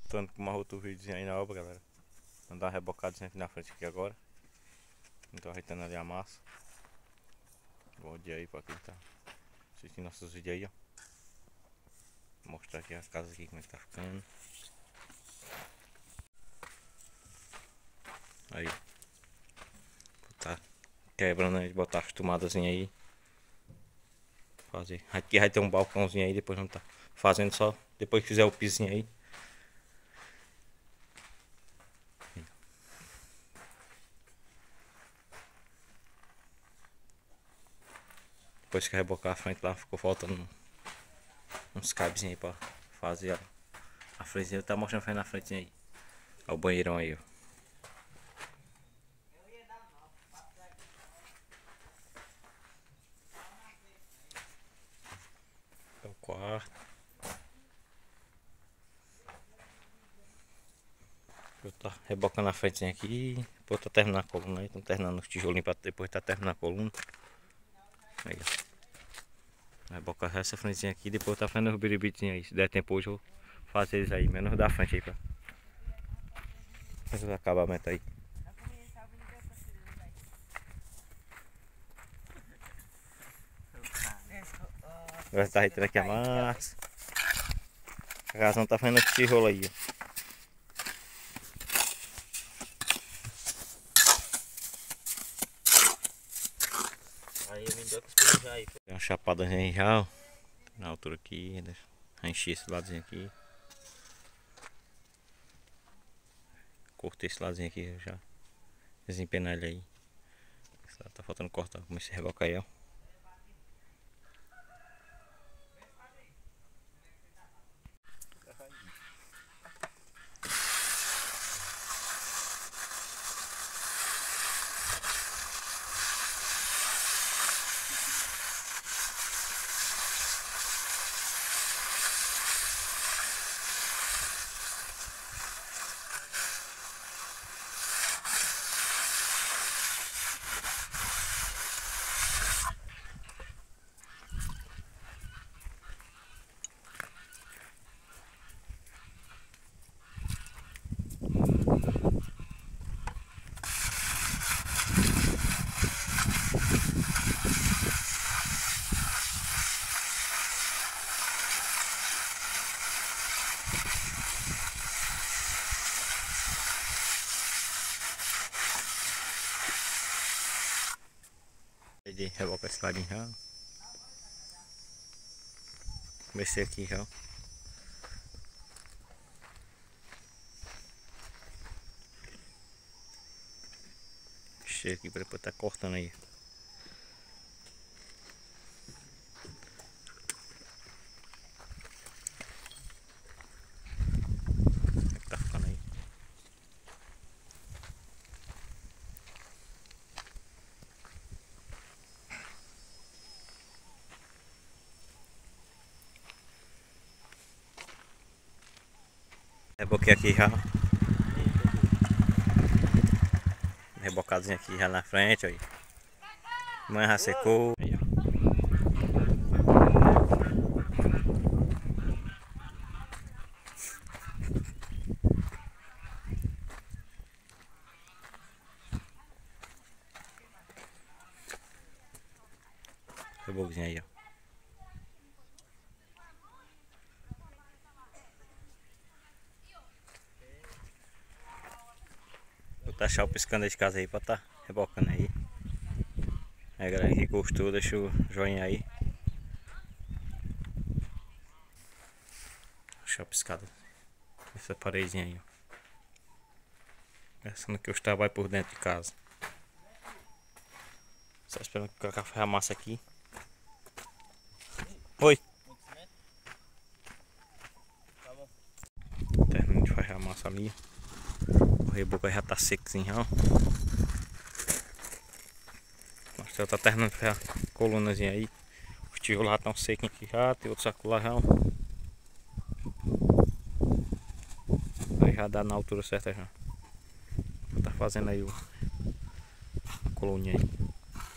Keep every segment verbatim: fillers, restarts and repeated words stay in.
Voltando com uma outro vídeo aí na obra, galera. Vamos dar uma rebocadinha aqui na frente aqui agora. Então ajeitando ali a massa. Bom dia aí pra quem tá assistindo nossos vídeos aí, ó. Vou mostrar aqui a casa aqui como é que tá ficando. Aí. Tá quebrando aí, botar as tomadazinhas aí. Fazer. Aqui vai ter um balcãozinho aí, depois vamos tá fazendo só. Depois que fizer o pisinho aí. Depois que rebocar a frente lá, ficou faltando uns cabezinhos aí pra fazer a, a frezinha. Tá mostrando frente na frente aí. Olha o banheirão aí, ó. É o quarto. Eu tá rebocando a frente aqui. Depois tá terminando a coluna aí. Estamos terminando os tijolinhos pra depois tá terminando a coluna. Aí, ó. Rebocar essa frentezinha aqui. Depois tá fazendo os biribitinhos aí. Se der tempo hoje eu vou fazer eles aí. Menos da frente aí pra fazer os acabamentos aí. Agora tá ajeitando aqui a massa. A casa não tá fazendo esse tijolo aí, ó. Aí eu vim com os já aí. Tem uma chapada aí já, ó. Na altura aqui. Enchi esse ladozinho aqui. Cortei esse ladozinho aqui já. Desempenar ele aí. Tá faltando cortar. Comecei a rebocar aí, ó. De rebocar esse ladinho já. Comecei aqui já. Chega aqui para depois tá cortando aí. Como é que tá ficando aí? Reboquei aqui já. Rebocadozinho aqui já na frente, aí. Amanhã já secou. Aí, ó. Reboquinho aí, ó. Vou taxar o piscando de casa aí pra tá rebocando aí. Aí galera que gostou, deixa o joinha aí. Deixa a piscada. Essa paredinha aí, ó. Pensando que os trabalhos por dentro de casa. Só esperando que o Cacá faça a massa aqui. Oi. Terminando de fazer a massa ali. O reboco já tá sequinho já. O Marcelo tá terminando de fazer a colunazinha aí. Os tijolos já estão sequinhos aqui já. Tem outro saco lá já. Aí já dá na altura certa já. Tá fazendo aí o a coluninha aí.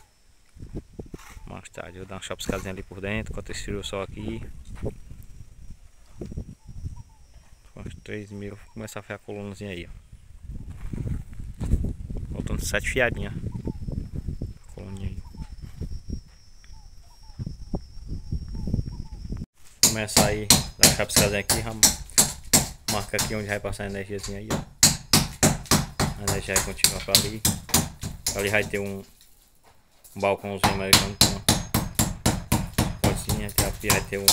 Mais tarde eu vou dar uma chapiscadinha ali por dentro. Enquanto esse tiro só aqui. três mil. Vou começar a fiar a colunazinha aí, ó. Faltando sete fiadinhas. Coluninha aí. Começar aí, dar a chapiscazinha aqui, marca aqui onde vai passar a energiazinha aí, ó. A energia vai continuar para ali. Ali vai ter um, um balcãozinho americano com uma cozinha. Até aqui vai ter um.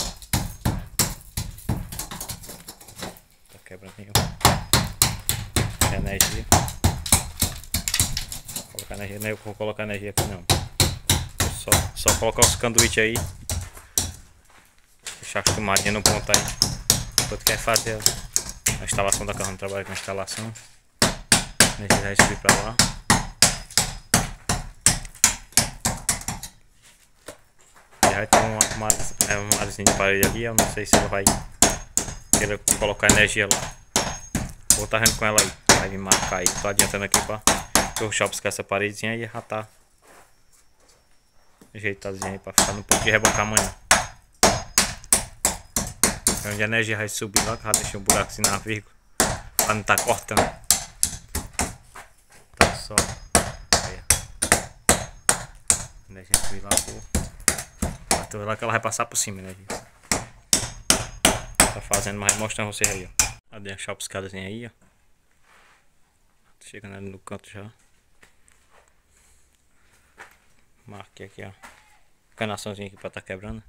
Tá quebrando aí, ó. Energia. Vou colocar energia, não é eu que vou colocar energia aqui não. Só, só colocar os canduítes aí. Deixar acostumadinho no ponto aí. Enquanto quer fazer a instalação da carro, não trabalha com a instalação. A energia vai subir pra lá. Já tem uma, uma, uma arzinha de parede ali, eu não sei se ela vai querer colocar energia lá. Vou estar vendo com ela aí, vai me marcar aí. Tô adiantando aqui pra eu chapiscar essa paredezinha e já tá ajeitadinha aí pra ficar no ponto de rebocar amanhã. Onde a energia vai subir lá, que já deixei um buraco assim na vírgula pra não tá cortando. Tá só aí, a energia subir lá por tô lá que ela vai passar por cima, né, gente? Tá fazendo, mas mostrando vocês aí, ó. Já dei a chapiscadazinha aí, ó. Tô chegando ali no canto já. Marquei aqui, ó. Canaçãozinha aqui pra tá quebrando.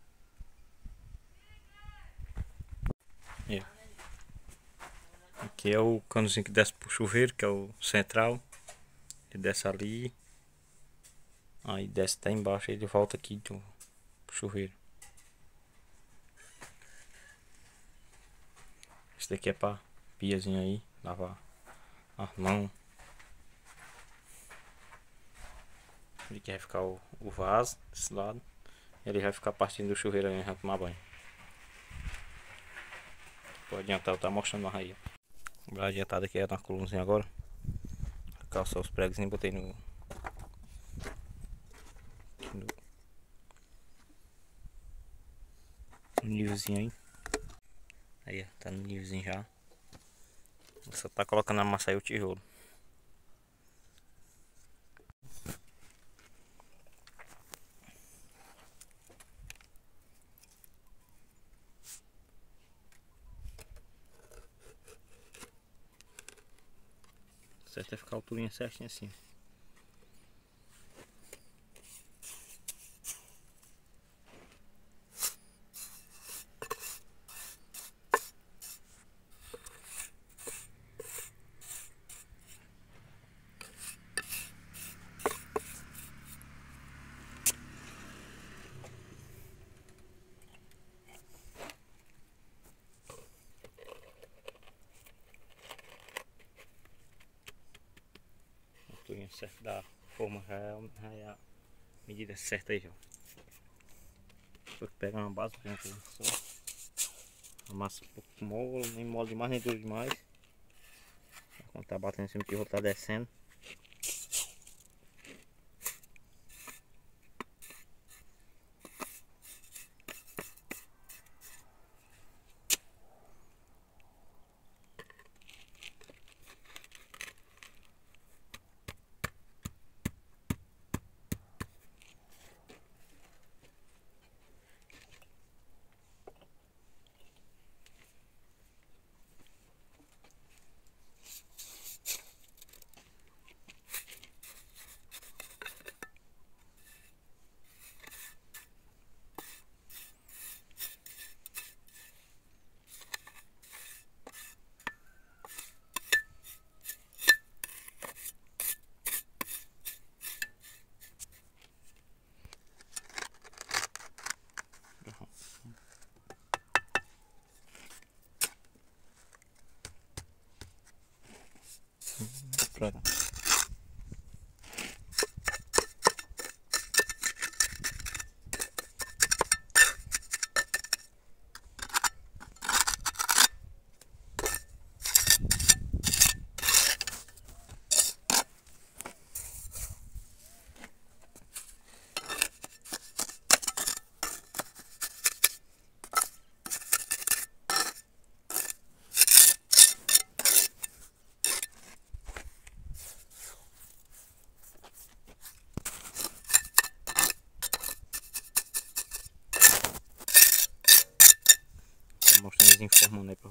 Aí, ó. Aqui é o canozinho que desce pro chuveiro, que é o central. Ele desce ali. Aí desce até embaixo, ele volta aqui do chuveiro. Esse daqui é pra piazinha aí, lavar a mão. Ele quer ficar o, o vaso desse lado. Ele vai ficar partindo do chuveiro aí, vai tomar banho. Pode adiantar, eu tá mostrando aí, ó. Vou dar adiantado aqui na colunazinha agora. Calçar os pregos e botei no, no no nívelzinho aí. Aí, ó, tá no nívelzinho já. Só tá colocando a massa aí o tijolo. Certo é ficar a alturinha certinha assim. Alturinha certa da forma já é, já é a medida certa aí já. Depois que pegar uma base, por exemplo, só a massa um pouco mole, nem mole demais, nem duro demais. Quando tá batendo em cima do tijolo, tá descendo. Pronto.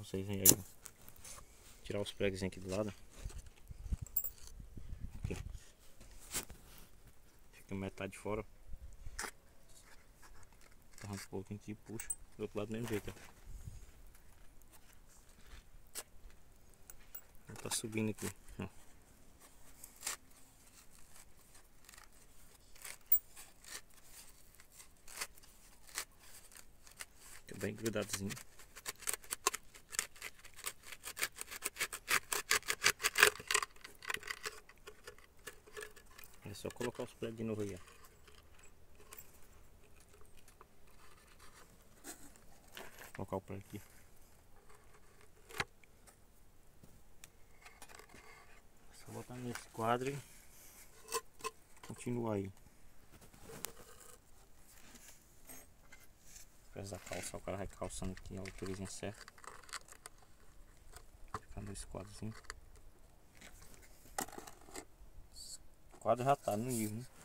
vocês aí. Tirar os pregos aqui do lado. Aqui. Fica metade fora. Arranca um pouquinho e puxa. Do outro lado do mesmo jeito, ó. Tá subindo aqui, ó. Fica bem grudadozinho. É só colocar os pregos de novo aí, ó. Colocar o prego aqui. Só botar nesse quadro e continuar aí. Pesa a calça, o cara vai calçando aqui a altura certa. Ficando esse quadrozinho. O quadro já tá no nível, né?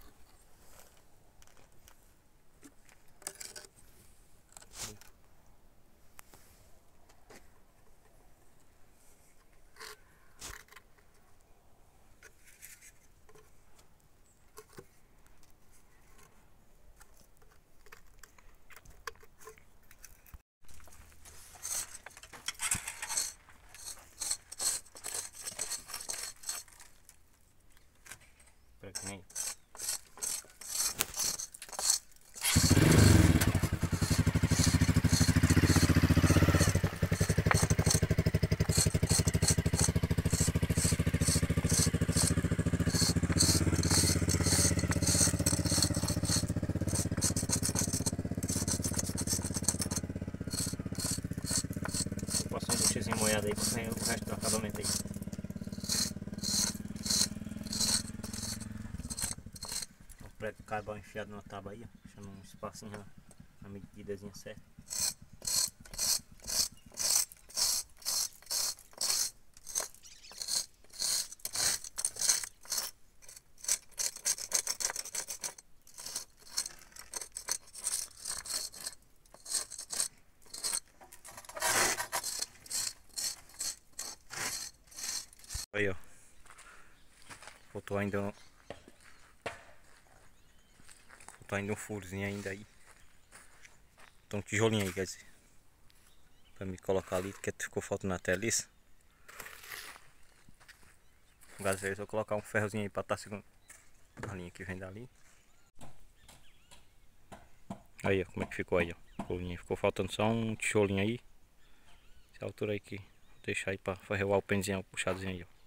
Aí. Vou passar um buchezinho molhado aí para sair o resto do acabamento aí. Prego carvão enfiado na tábua aí, ó, deixando um espacinho na, na medidazinha certa. Aí, ó, faltou ainda um... Tá ainda um furozinho ainda aí. Então um tijolinho aí, quer dizer. Pra me colocar ali, que ficou faltando até liça. Às vezes eu vou colocar um ferrozinho aí pra estar segurando a linha que vem dali. Aí, ó, como é que ficou aí, ó. Ficou faltando só um tijolinho aí. Essa altura aí que vou deixar aí pra ferroar o penzinho puxadozinho aí, ó.